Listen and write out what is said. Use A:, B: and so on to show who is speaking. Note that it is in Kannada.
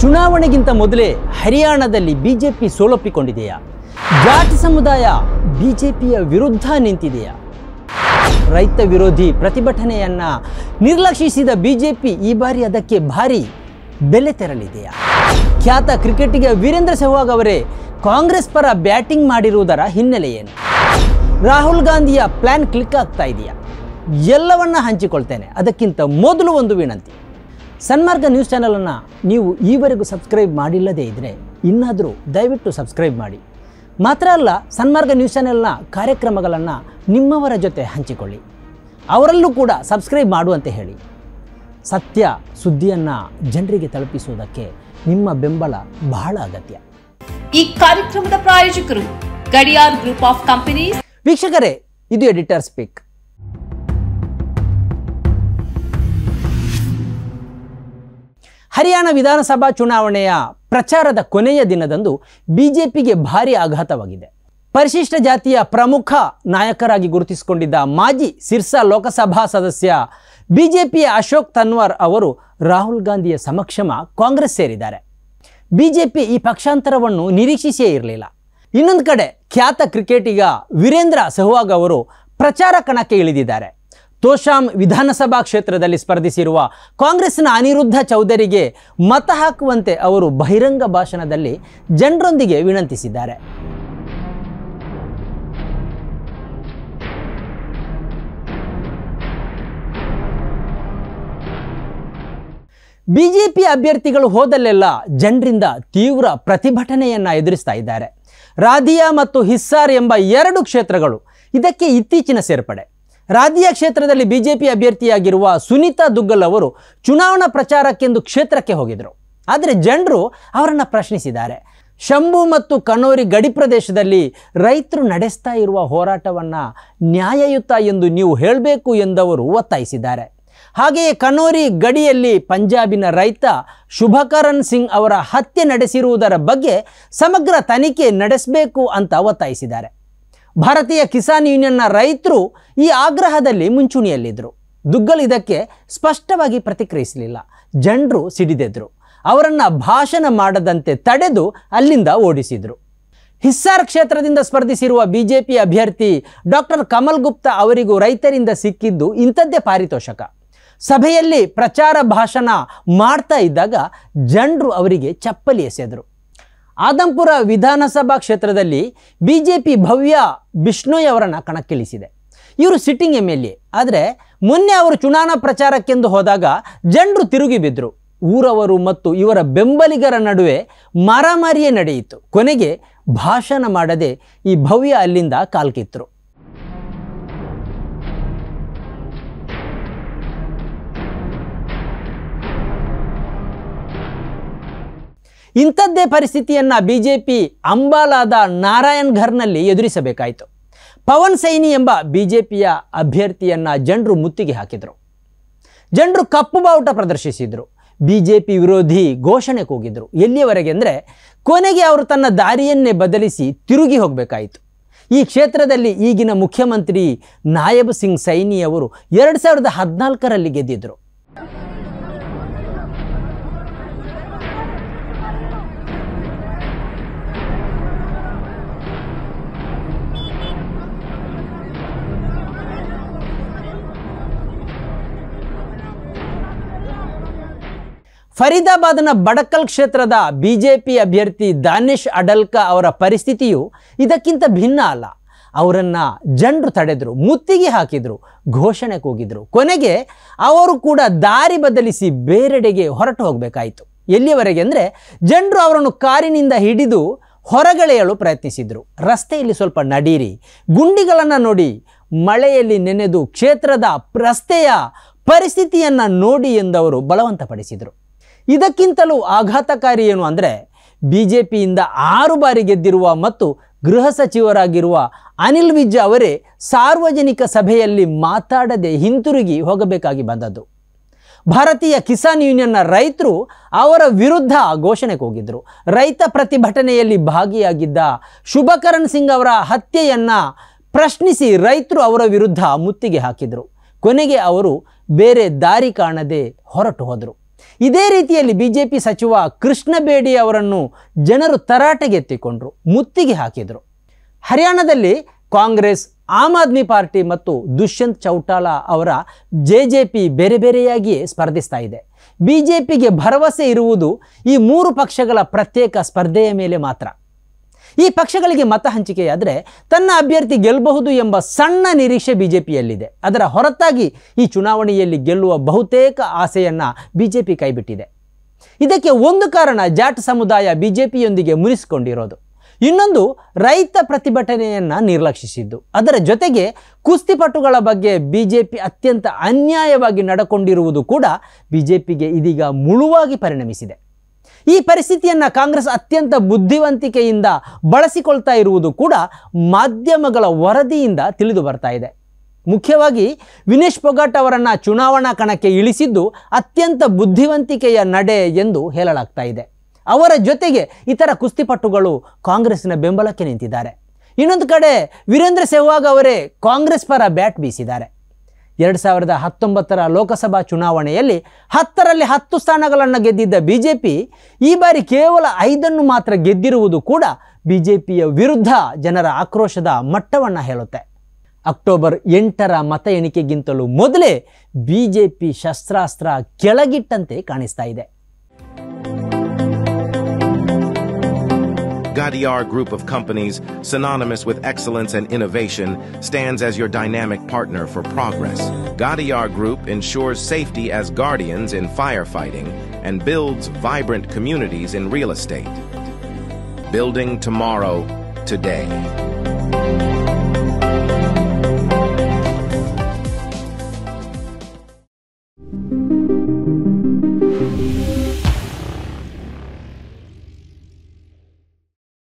A: ಚುನಾವಣೆಗಿಂತ ಮೊದಲೇ ಹರಿಯಾಣದಲ್ಲಿ ಬಿಜೆಪಿ ಸೋಲೊಪ್ಪಿಕೊಂಡಿದೆಯಾ? ಜಾಟ್ ಸಮುದಾಯ ಬಿಜೆಪಿಯ ವಿರುದ್ಧ ನಿಂತಿದೆಯಾ? ರೈತ ವಿರೋಧಿ ಪ್ರತಿಭಟನೆಯನ್ನ ನಿರ್ಲಕ್ಷಿಸಿದ ಬಿಜೆಪಿ ಈ ಬಾರಿ ಅದಕ್ಕೆ ಭಾರಿ ಬೆಲೆ ತೆರಲಿದೆಯಾ? ಖ್ಯಾತ ಕ್ರಿಕೆಟಿಗ ವೀರೇಂದ್ರ ಸೆಹ್ವಾಗ್ ಅವರೇ ಕಾಂಗ್ರೆಸ್ ಪರ ಬ್ಯಾಟಿಂಗ್ ಮಾಡಿರುವುದರ ಹಿನ್ನೆಲೆ ಏನು? ರಾಹುಲ್ ಗಾಂಧಿಯ ಪ್ಲಾನ್ ಕ್ಲಿಕ್ ಆಗ್ತಾ ಇದೆಯಾ? ಎಲ್ಲವನ್ನ ಹಂಚಿಕೊಳ್ತೇನೆ. ಅದಕ್ಕಿಂತ ಮೊದಲು ಒಂದು ವಿನಂತಿ, ಸನ್ಮಾರ್ಗ ನ್ಯೂಸ್ ಚಾನಲನ್ನು ನೀವು ಈವರೆಗೂ ಸಬ್ಸ್ಕ್ರೈಬ್ ಮಾಡಿಲ್ಲದೇ ಇದ್ದರೆ ಇನ್ನಾದರೂ ದಯವಿಟ್ಟು ಸಬ್ಸ್ಕ್ರೈಬ್ ಮಾಡಿ. ಮಾತ್ರ ಅಲ್ಲ, ಸನ್ಮಾರ್ಗ ನ್ಯೂಸ್ ಚಾನೆಲ್ನ ಕಾರ್ಯಕ್ರಮಗಳನ್ನು ನಿಮ್ಮವರ ಜೊತೆ ಹಂಚಿಕೊಳ್ಳಿ, ಅವರಲ್ಲೂ ಕೂಡ ಸಬ್ಸ್ಕ್ರೈಬ್ ಮಾಡುವಂತೆ ಹೇಳಿ. ಸತ್ಯ ಸುದ್ದಿಯನ್ನು ಜನರಿಗೆ ತಲುಪಿಸುವುದಕ್ಕೆ ನಿಮ್ಮ ಬೆಂಬಲ ಬಹಳ ಅಗತ್ಯ.
B: ಈ ಕಾರ್ಯಕ್ರಮದ ಪ್ರಾಯೋಜಕರು ಗಡಿಯಾರ್ ಗ್ರೂಪ್ ಆಫ್ ಕಂಪನೀಸ್.
A: ವೀಕ್ಷಕರೇ, ಇದು ಎಡಿಟರ್ ಸ್ಪೀಕ್. ಹರಿಯಾಣ ವಿಧಾನಸಭಾ ಚುನಾವಣೆಯ ಪ್ರಚಾರದ ಕೊನೆಯ ದಿನದಂದು ಬಿಜೆಪಿಗೆ ಭಾರಿ ಆಘಾತವಾಗಿದೆ. ಪರಿಶಿಷ್ಟ ಜಾತಿಯ ಪ್ರಮುಖ ನಾಯಕರಾಗಿ ಗುರುತಿಸಿಕೊಂಡಿದ್ದ ಮಾಜಿ ಸಿರ್ಸಾ ಲೋಕಸಭಾ ಸದಸ್ಯ ಬಿಜೆಪಿಯ ಅಶೋಕ್ ತನ್ವಾರ್ ಅವರು ರಾಹುಲ್ ಗಾಂಧಿಯ ಸಮಕ್ಷಮ ಕಾಂಗ್ರೆಸ್ ಸೇರಿದ್ದಾರೆ. ಬಿಜೆಪಿ ಈ ಪಕ್ಷಾಂತರವನ್ನು ನಿರೀಕ್ಷಿಸೇ ಇರಲಿಲ್ಲ. ಇನ್ನೊಂದು ಕಡೆ ಖ್ಯಾತ ಕ್ರಿಕೆಟಿಗ ವೀರೇಂದ್ರ ಸೆಹ್ವಾಗ್ ಅವರು ಪ್ರಚಾರ ಕಣಕ್ಕೆ ಇಳಿದಿದ್ದಾರೆ. ತೋಶಾಮ್ ವಿಧಾನಸಭಾ ಕ್ಷೇತ್ರದಲ್ಲಿ ಸ್ಪರ್ಧಿಸಿರುವ ಕಾಂಗ್ರೆಸ್ನ ಅನಿರುದ್ಧ ಚೌಧರಿಗೆ ಮತ ಹಾಕುವಂತೆ ಅವರು ಬಹಿರಂಗ ಭಾಷಣದಲ್ಲಿ ಜನರೊಂದಿಗೆ ವಿನಂತಿಸಿದ್ದಾರೆ. ಬಿಜೆಪಿ ಅಭ್ಯರ್ಥಿಗಳು ಹೋದಲ್ಲೆಲ್ಲ ಜನರಿಂದ ತೀವ್ರ ಪ್ರತಿಭಟನೆಯನ್ನ ಎದುರಿಸ್ತಾ ಇದ್ದಾರೆ. ರಾಧಿಯಾ ಮತ್ತು ಹಿಸ್ಸಾರ್ ಎಂಬ ಎರಡು ಕ್ಷೇತ್ರಗಳು ಇದಕ್ಕೆ ಇತ್ತೀಚಿನ ಸೇರ್ಪಡೆ. ರಾಧಿಯಾ ಕ್ಷೇತ್ರದಲ್ಲಿ ಬಿಜೆಪಿ ಅಭ್ಯರ್ಥಿಯಾಗಿರುವ ಸುನೀತಾ ದುಗ್ಗಲ್ ಅವರು ಚುನಾವಣಾ ಪ್ರಚಾರಕ್ಕೆಂದು ಕ್ಷೇತ್ರಕ್ಕೆ ಹೋಗಿದ್ರು. ಆದರೆ ಜನರು ಅವರನ್ನು ಪ್ರಶ್ನಿಸಿದ್ದಾರೆ. ಶಂಭು ಮತ್ತು ಕನೋರಿ ಗಡಿ ಪ್ರದೇಶದಲ್ಲಿ ರೈತರು ನಡೆಸ್ತಾ ಇರುವ ಹೋರಾಟವನ್ನು ನ್ಯಾಯಯುತ ಎಂದು ನೀವು ಹೇಳಬೇಕು ಎಂದವರು ಒತ್ತಾಯಿಸಿದ್ದಾರೆ. ಹಾಗೆಯೇ ಕನೋರಿ ಗಡಿಯಲ್ಲಿ ಪಂಜಾಬಿನ ರೈತ ಶುಭಕರಣ್ ಸಿಂಗ್ ಅವರ ಹತ್ಯೆ ನಡೆಸಿರುವುದರ ಬಗ್ಗೆ ಸಮಗ್ರ ತನಿಖೆ ನಡೆಸಬೇಕು ಅಂತ ಒತ್ತಾಯಿಸಿದ್ದಾರೆ. ಭಾರತೀಯ ಕಿಸಾನ್ ಯೂನಿಯನ್ನ ರೈತರು ಈ ಆಗ್ರಹದಲ್ಲಿ ಮುಂಚೂಣಿಯಲ್ಲಿದ್ದರು. ದುಗ್ಗಲ್ ಇದಕ್ಕೆ ಸ್ಪಷ್ಟವಾಗಿ ಪ್ರತಿಕ್ರಿಯಿಸಲಿಲ್ಲ. ಜನರು ಸಿಡಿದೆದ್ರು. ಅವರನ್ನು ಭಾಷಣ ಮಾಡದಂತೆ ತಡೆದು ಅಲ್ಲಿಂದ ಓಡಿಸಿದರು. ಹಿಸ್ಸಾರ್ ಕ್ಷೇತ್ರದಿಂದ ಸ್ಪರ್ಧಿಸಿರುವ ಬಿಜೆಪಿ ಅಭ್ಯರ್ಥಿ ಡಾಕ್ಟರ್ ಕಮಲ್ ಗುಪ್ತಾ ಅವರಿಗೂ ರೈತರಿಂದ ಸಿಕ್ಕಿದ್ದು ಇಂಥದ್ದೇ ಪಾರಿತೋಷಕ. ಸಭೆಯಲ್ಲಿ ಪ್ರಚಾರ ಭಾಷಣ ಮಾಡ್ತಾ ಇದ್ದಾಗ ಜನರು ಅವರಿಗೆ ಚಪ್ಪಲಿ ಎಸೆದರು. ಆದಂಪುರ ವಿಧಾನಸಭಾ ಕ್ಷೇತ್ರದಲ್ಲಿ ಬಿಜೆಪಿ ಭವ್ಯ ಬಿಷ್ಣೋಯ್ ಅವರನ್ನು ಕಣಕ್ಕಿಳಿಸಿದೆ. ಇವರು ಸಿಟ್ಟಿಂಗ್ MLA. ಆದರೆ ಮೊನ್ನೆ ಅವರು ಚುನಾವಣಾ ಪ್ರಚಾರಕ್ಕೆಂದು ಹೋದಾಗ ಜನರು ತಿರುಗಿ ಬಿದ್ದರು. ಊರವರು ಮತ್ತು ಇವರ ಬೆಂಬಲಿಗರ ನಡುವೆ ಮಾರಾಮಾರಿಯೇ ನಡೆಯಿತು. ಕೊನೆಗೆ ಭಾಷಣ ಮಾಡದೆ ಈ ಭವ್ಯ ಅಲ್ಲಿಂದ ಕಾಲ್ಕಿತ್ತರು. ಇಂಥದ್ದೇ ಪರಿಸ್ಥಿತಿಯನ್ನು ಬಿಜೆಪಿ ಅಂಬಾಲಾದ ನಾರಾಯಣ್ಘರ್ನಲ್ಲಿ ಎದುರಿಸಬೇಕಾಯಿತು. ಪವನ್ ಸೈನಿ ಎಂಬ ಬಿಜೆಪಿಯ ಅಭ್ಯರ್ಥಿಯನ್ನು ಜನರು ಮುತ್ತಿಗೆ ಹಾಕಿದರು. ಜನರು ಕಪ್ಪು ಬಾವುಟ ಪ್ರದರ್ಶಿಸಿದರು. ಬಿಜೆಪಿ ವಿರೋಧಿ ಘೋಷಣೆ ಕೂಗಿದ್ರು. ಎಲ್ಲಿಯವರೆಗೆ ಅಂದರೆ ಕೊನೆಗೆ ಅವರು ತನ್ನ ದಾರಿಯನ್ನೇ ಬದಲಿಸಿ ತಿರುಗಿ ಹೋಗಬೇಕಾಯಿತು. ಈ ಕ್ಷೇತ್ರದಲ್ಲಿ ಈಗಿನ ಮುಖ್ಯಮಂತ್ರಿ ನಾಯಬ್ ಸಿಂಗ್ ಸೈನಿ ಅವರು 2014ರಲ್ಲಿ ಗೆದ್ದಿದ್ರು. ಫರೀದಾಬಾದ್ನ ಬಡಕಲ್ ಕ್ಷೇತ್ರದ ಬಿಜೆಪಿ ಅಭ್ಯರ್ಥಿ ದಾನಿಶ್ ಅಡಲ್ಕಾ ಅವರ ಪರಿಸ್ಥಿತಿಯು ಇದಕ್ಕಿಂತ ಭಿನ್ನ ಅಲ್ಲ. ಅವರನ್ನು ಜನರು ತಡೆದರು, ಮುತ್ತಿಗೆ ಹಾಕಿದರು, ಘೋಷಣೆ ಕೂಗಿದ್ರು. ಕೊನೆಗೆ ಅವರು ಕೂಡ ದಾರಿ ಬದಲಿಸಿ ಬೇರೆಡೆಗೆ ಹೊರಟು ಹೋಗಬೇಕಾಯಿತು. ಎಲ್ಲಿಯವರೆಗೆ ಅಂದರೆ ಜನರು ಅವರನ್ನು ಕಾರಿನಿಂದ ಹಿಡಿದು ಹೊರಗೆಳೆಯಲು ಪ್ರಯತ್ನಿಸಿದರು. ರಸ್ತೆಯಲ್ಲಿ ಸ್ವಲ್ಪ ನಡೀರಿ, ಗುಂಡಿಗಳನ್ನು ನೋಡಿ, ಮಳೆಯಲ್ಲಿ ನೆನೆದು ಕ್ಷೇತ್ರದ ರಸ್ತೆಯ ಪರಿಸ್ಥಿತಿಯನ್ನು ನೋಡಿ ಎಂದವರು ಬಲವಂತಪಡಿಸಿದರು. ಇದಕ್ಕಿಂತಲೂ ಆಘಾತಕಾರಿ ಏನು ಅಂದರೆ ಬಿಜೆಪಿಯಿಂದ 6 ಬಾರಿ ಗೆದ್ದಿರುವ ಮತ್ತು ಗೃಹ ಸಚಿವರಾಗಿರುವ ಅನಿಲ್ ವಿಜ್ ಅವರೇ ಸಾರ್ವಜನಿಕ ಸಭೆಯಲ್ಲಿ ಮಾತಾಡದೆ ಹಿಂತಿರುಗಿ ಹೋಗಬೇಕಾಗಿ ಬಂದದ್ದು. ಭಾರತೀಯ ಕಿಸಾನ್ ಯೂನಿಯನ್ನ ರೈತರು ಅವರ ವಿರುದ್ಧ ಘೋಷಣೆ ಕೂಗಿದ್ರು. ರೈತ ಪ್ರತಿಭಟನೆಯಲ್ಲಿ ಭಾಗಿಯಾಗಿದ್ದ ಶುಭಕರಣ್ ಸಿಂಗ್ ಅವರ ಹತ್ಯೆಯನ್ನು ಪ್ರಶ್ನಿಸಿ ರೈತರು ಅವರ ವಿರುದ್ಧ ಮುತ್ತಿಗೆ ಹಾಕಿದರು. ಕೊನೆಗೆ ಅವರು ಬೇರೆ ದಾರಿ ಕಾಣದೆ ಹೊರಟು ಹೋದರು. ಇದೇ ರೀತಿಯಲ್ಲಿ ಬಿಜೆಪಿ ಸಚಿವ ಕೃಷ್ಣ ಬೇಡಿ ಅವರನ್ನು ಜನರು ತರಾಟೆಗೆತ್ತಿಕೊಂಡ್ರು, ಮುತ್ತಿಗೆ ಹಾಕಿದರು. ಹರಿಯಾಣದಲ್ಲಿ ಕಾಂಗ್ರೆಸ್, ಆಮ್ ಆದ್ಮಿ ಪಾರ್ಟಿ ಮತ್ತು ದುಷ್ಯಂತ್ ಚೌಟಾಲಾ ಅವರ ಜೆಜೆಪಿ ಬೇರೆ ಬೇರೆಯಾಗಿಯೇ ಸ್ಪರ್ಧಿಸ್ತಾ ಇದೆ. ಬಿಜೆಪಿಗೆ ಭರವಸೆ ಇರುವುದು ಈ 3 ಪಕ್ಷಗಳ ಪ್ರತ್ಯೇಕ ಸ್ಪರ್ಧೆಯ ಮೇಲೆ ಮಾತ್ರ. ಈ ಪಕ್ಷಗಳಿಗೆ ಮತ ಹಂಚಿಕೆಯಾದರೆ ತನ್ನ ಅಭ್ಯರ್ಥಿ ಗೆಲ್ಲಬಹುದು ಎಂಬ ಸಣ್ಣ ನಿರೀಕ್ಷೆ ಬಿಜೆಪಿಯಲ್ಲಿದೆ. ಅದರ ಹೊರತಾಗಿ ಈ ಚುನಾವಣೆಯಲ್ಲಿ ಗೆಲ್ಲುವ ಬಹುತೇಕ ಆಸೆಯನ್ನು ಬಿಜೆಪಿ ಕೈಬಿಟ್ಟಿದೆ. ಇದಕ್ಕೆ ಒಂದು ಕಾರಣ ಜಾಟ್ ಸಮುದಾಯ ಬಿಜೆಪಿಯೊಂದಿಗೆ ಮುನಿಸಿಕೊಂಡಿರೋದು. ಇನ್ನೊಂದು ರೈತ ಪ್ರತಿಭಟನೆಯನ್ನು ನಿರ್ಲಕ್ಷಿಸಿದ್ದು. ಅದರ ಜೊತೆಗೆ ಕುಸ್ತಿಪಟುಗಳ ಬಗ್ಗೆ ಬಿಜೆಪಿ ಅತ್ಯಂತ ಅನ್ಯಾಯವಾಗಿ ನಡ್ಕೊಂಡಿರುವುದು ಕೂಡ ಬಿಜೆಪಿಗೆ ಇದೀಗ ಮುಳುವಾಗಿ ಪರಿಣಮಿಸಿದೆ. ಈ ಪರಿಸ್ಥಿತಿಯನ್ನು ಕಾಂಗ್ರೆಸ್ ಅತ್ಯಂತ ಬುದ್ಧಿವಂತಿಕೆಯಿಂದ ಬಳಸಿಕೊಳ್ತಾ ಇರುವುದು ಕೂಡ ಮಾಧ್ಯಮಗಳ ವರದಿಯಿಂದ ತಿಳಿದು ಬರ್ತಾ ಇದೆ. ಮುಖ್ಯವಾಗಿ ವಿನೇಶ್ ಫೋಗಾಟ್ ಅವರನ್ನು ಚುನಾವಣಾ ಕಣಕ್ಕೆ ಇಳಿಸಿದ್ದು ಅತ್ಯಂತ ಬುದ್ಧಿವಂತಿಕೆಯ ನಡೆ ಎಂದು ಹೇಳಲಾಗ್ತಾ ಇದೆ. ಅವರ ಜೊತೆಗೆ ಇತರ ಕುಸ್ತಿಪಟುಗಳು ಕಾಂಗ್ರೆಸ್ನ ಬೆಂಬಲಕ್ಕೆ ನಿಂತಿದ್ದಾರೆ. ಇನ್ನೊಂದು ಕಡೆ ವೀರೇಂದ್ರ ಸೆಹ್ವಾಗ್ ಅವರೇ ಕಾಂಗ್ರೆಸ್ ಪರ ಬ್ಯಾಟ್ ಬೀಸಿದ್ದಾರೆ. 2019 ಲೋಕಸಭಾ ಚುನಾವಣೆಯಲ್ಲಿ 10ರಲ್ಲಿ 10 ಸ್ಥಾನಗಳನ್ನು ಗೆದ್ದಿದ್ದ ಬಿಜೆಪಿ ಈ ಬಾರಿ ಕೇವಲ 5 ಮಾತ್ರ ಗೆದ್ದಿರುವುದು ಕೂಡ ಬಿಜೆಪಿಯ ವಿರುದ್ಧ ಜನರ ಆಕ್ರೋಶದ ಮಟ್ಟವನ್ನು ಹೇಳುತ್ತೆ. ಅಕ್ಟೋಬರ್ 8ರ ಮತ ಎಣಿಕೆಗಿಂತಲೂ ಮೊದಲೇ ಬಿಜೆಪಿ ಶಸ್ತ್ರಾಸ್ತ್ರ ಕೆಳಗಿಟ್ಟಂತೆ ಕಾಣಿಸ್ತಾ ಇದೆ.
C: Gadiar Group of Companies, synonymous with excellence and innovation, stands as your dynamic partner for progress. Gadiar Group ensures safety as guardians in firefighting and builds vibrant communities in real estate. Building tomorrow, today.